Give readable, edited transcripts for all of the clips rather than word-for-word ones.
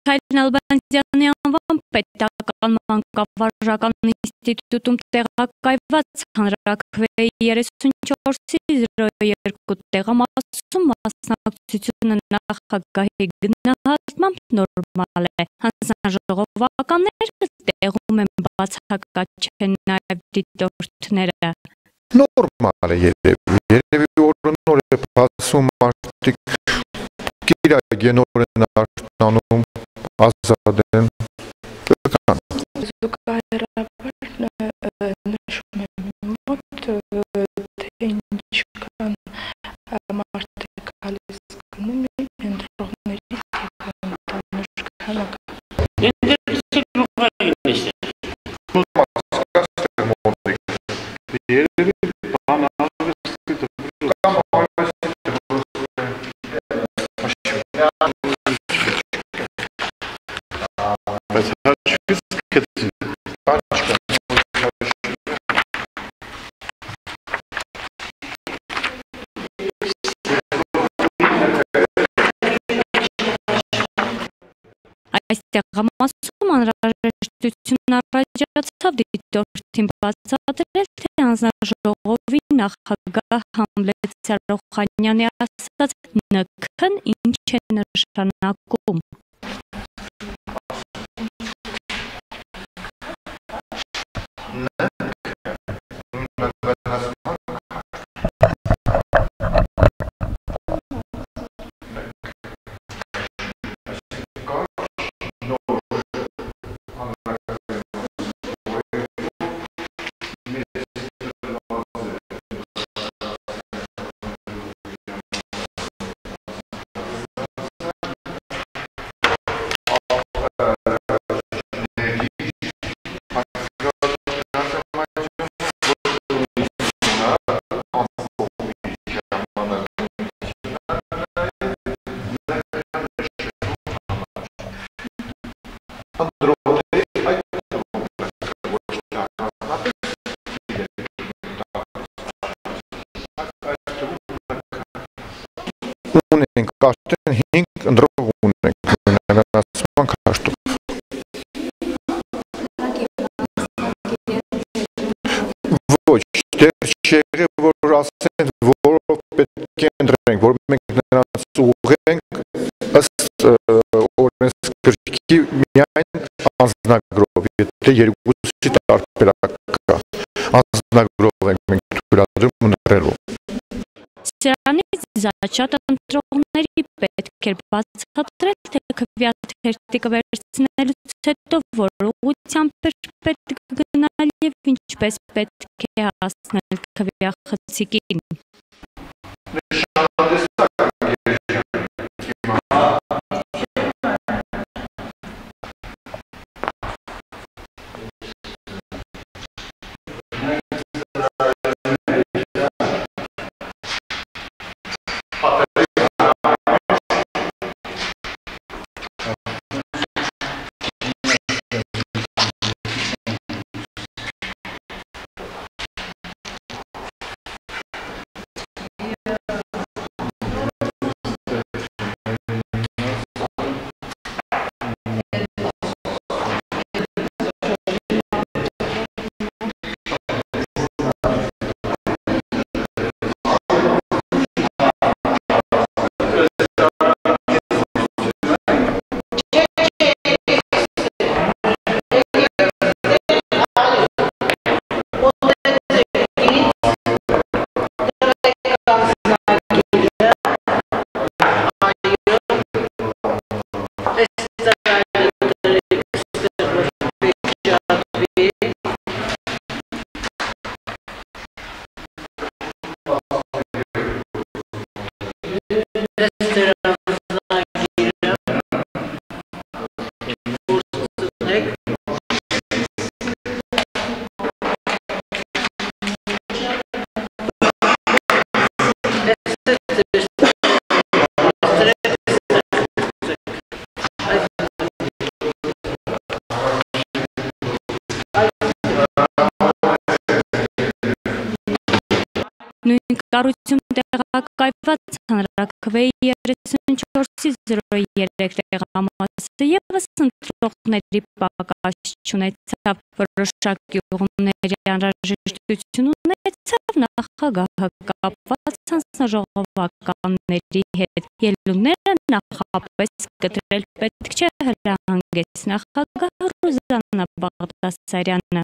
Միքայել Նալբանդյանի անվան պետական մանկավարժական ինստիտուտում տեղակայված հանրաքվեի 34/02 տեղամասում մասնակցությունը նախագահի գնահատմամբ նորմալ է։ Հանձնաժողովականները տեղում են բացակայ նաև դիտորդները։ Նորմալ է երևի օրնոր է բացում մարդիկ կիրագենորեն արտանում ազատ են զուգահեռաբար նշում եմ մոտ թե ինչքան մարդիկ գալիս գնում են ընտրողների Այս տեղամասում անհրաժեշտություն առաջացավ դիտորդին բացատրել, թե հանձնաժողովի նախագահ Համլետ Սարոխանյանի ասած ՆՔ-ն ինչ է նշանակում։ Ունենք արդեն 5 ընտրող ունենք նվերացման քարտով։ Ոչ, դեռ չի եղել, որ ասեն, որով պետք է ընտրենք, որ մենք նրանց ուղղենք ըստ օրենսգրքի միայն անձնագրով, եթե երկուսի տարբերակ կա, անձնագրով ենք մենք թույլատրում ընտրելու։ Սրանից զաչատ ընտրողների պետք էր բացատրել, թե քվեաթերթի կվերցնելուց հետո որ ուղղությամբ պետք է գնալ և ինչպես պետք է հասնել քվեախցիկին։ Կառույցում տեղակայված հանրաքվեի 34-03 տեղամասը ևս ընտրողների պակաս չունեցավ, որոշակի ուղումների անհրաժեշտություն ունեցավ նախագահը կապված հանձնաժողովականների հետ։ Ելունները նախապես կտրել պետք չէ հրահանգեց նախագահ Ռուզաննա Բաղդասարյանը։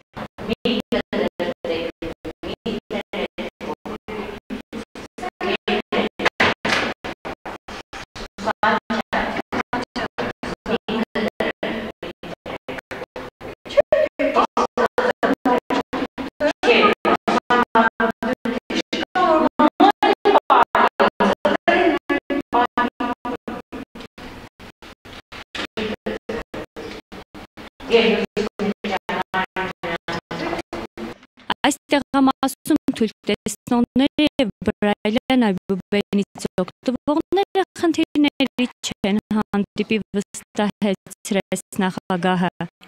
Այս տեղամասում թույլ տեսնողները և բրայլյան այբուբենից օգտվողները խնդիրների չեն հանդիպի, վստահեցրեց նախագահը։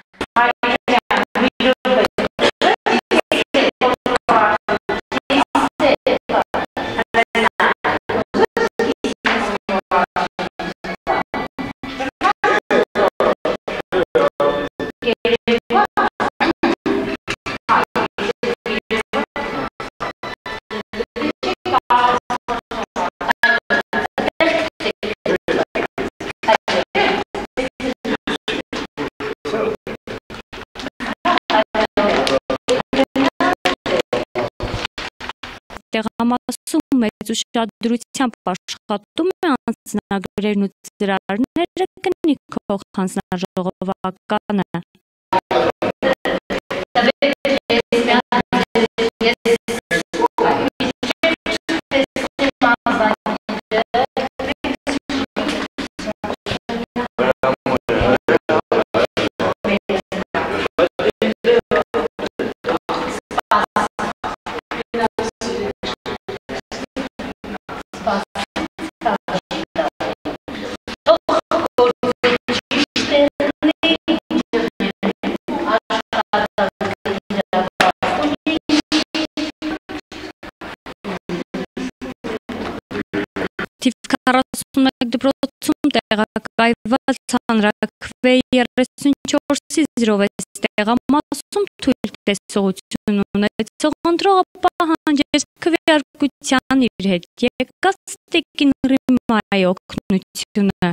Տեղամասում մեծ ուշադրությամբ աշխատում է անձնագրերն ու ծրարները կնիքող հանձնաժողովականը։ Թիվ 41 դպրոցում տեղակայված հանրաքվեի 34-06 տեղամասում թույլ տեսողություն ունեցող ընտրողը պահանջեց քվեարկության իր հետ եկած տիկին Ռիմայի օգնությունը։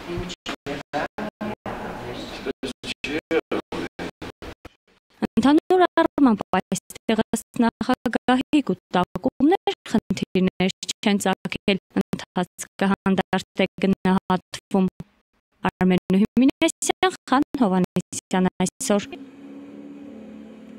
Ընդհանուր առմամբ այստեղ ըստ նախագահի կուտակումներ խնդիրներ չեն ծագել, ընթացքը հանդարտ է գնահատվում։ Արմեն Հումինեսյան, Խան Հովհաննիսյան այսօր։